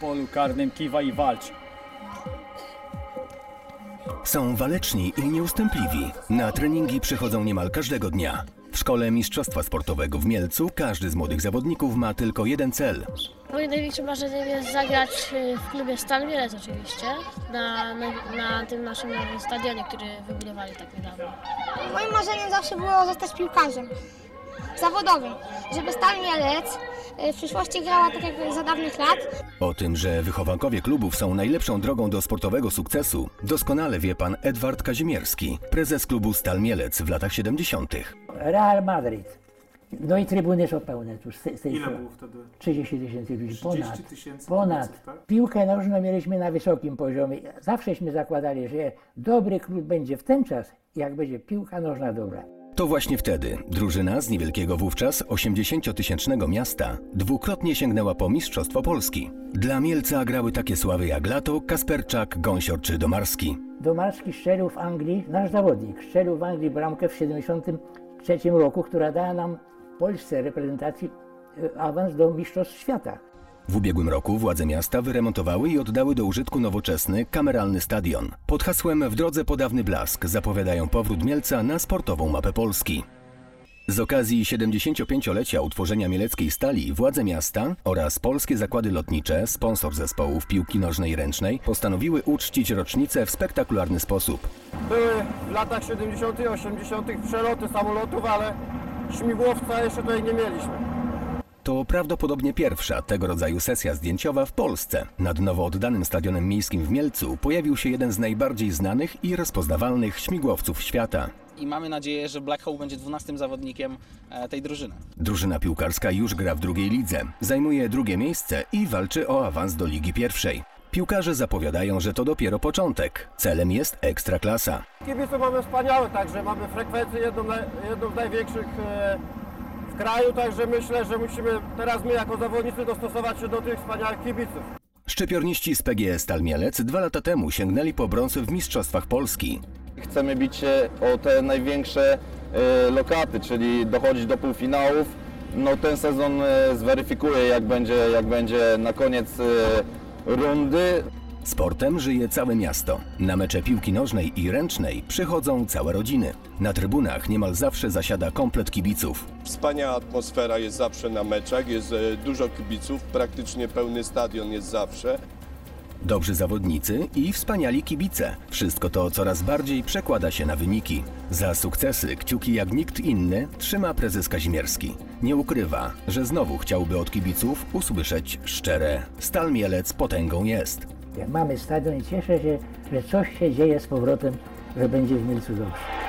polu karnym kiwa i walcz. Są waleczni i nieustępliwi. Na treningi przychodzą niemal każdego dnia. W szkole mistrzostwa sportowego w Mielcu każdy z młodych zawodników ma tylko jeden cel. Moim największym marzeniem jest zagrać w klubie Stal Mielec oczywiście, na tym naszym nowym stadionie, który wybudowali tak niedawno. Moim marzeniem zawsze było zostać piłkarzem zawodowym, żeby Stal Mielec w przyszłości grała tak jak za dawnych lat. O tym, że wychowankowie klubów są najlepszą drogą do sportowego sukcesu, doskonale wie pan Edward Kazimierski, prezes klubu Stal Mielec w latach 70. Real Madrid. No i trybuny są pełne tuż z tej Ile było wtedy? 30 000 ludzi, 30 000 ponad. kibiców, tak? Piłkę nożną mieliśmy na wysokim poziomie. Zawsześmy zakładali, że dobry klub będzie w ten czas, jak będzie piłka nożna dobra. To właśnie wtedy drużyna z niewielkiego wówczas 80-tysięcznego miasta dwukrotnie sięgnęła po Mistrzostwo Polski. Dla Mielca grały takie sławy jak Lato, Kasperczak, Gąsior czy Domarski. Domarski strzelił w Anglii, nasz zawodnik, strzelił w Anglii bramkę w 73 roku, która dała nam Polsce reprezentacji awans do Mistrzostw Świata. W ubiegłym roku władze miasta wyremontowały i oddały do użytku nowoczesny, kameralny stadion. Pod hasłem W drodze po dawny blask zapowiadają powrót Mielca na sportową mapę Polski. Z okazji 75-lecia utworzenia mieleckiej Stali władze miasta oraz polskie zakłady lotnicze, sponsor zespołów piłki nożnej i ręcznej, postanowiły uczcić rocznicę w spektakularny sposób. Były w latach 70. i 80. przeloty samolotów, ale śmigłowca jeszcze tutaj nie mieliśmy. To prawdopodobnie pierwsza tego rodzaju sesja zdjęciowa w Polsce. Nad nowo oddanym stadionem miejskim w Mielcu pojawił się jeden z najbardziej znanych i rozpoznawalnych śmigłowców świata. I mamy nadzieję, że Black Hawk będzie 12. zawodnikiem tej drużyny. Drużyna piłkarska już gra w drugiej lidze, zajmuje drugie miejsce i walczy o awans do Ligi Pierwszej. Piłkarze zapowiadają, że to dopiero początek. Celem jest ekstraklasa. Kibiców mamy wspaniałe, także mamy frekwencję jedną z największych w kraju, także myślę, że musimy teraz my jako zawodnicy dostosować się do tych wspaniałych kibiców. Szczypiorniści z PGE Stal Mielec 2 lata temu sięgnęli po brąz w Mistrzostwach Polski. Chcemy bić się o te największe lokaty, czyli dochodzić do półfinałów. No, ten sezon zweryfikuje, jak będzie na koniec rundy. Sportem żyje całe miasto. Na mecze piłki nożnej i ręcznej przychodzą całe rodziny. Na trybunach niemal zawsze zasiada komplet kibiców. Wspaniała atmosfera jest zawsze na meczach, jest dużo kibiców, praktycznie pełny stadion jest zawsze. Dobrzy zawodnicy i wspaniali kibice. Wszystko to coraz bardziej przekłada się na wyniki. Za sukcesy kciuki jak nikt inny trzyma prezes Kazimierski. Nie ukrywa, że znowu chciałby od kibiców usłyszeć szczere: Stal Mielec potęgą jest. Jak mamy stadion i cieszę się, że coś się dzieje z powrotem, że będzie w Mielcu dobrze.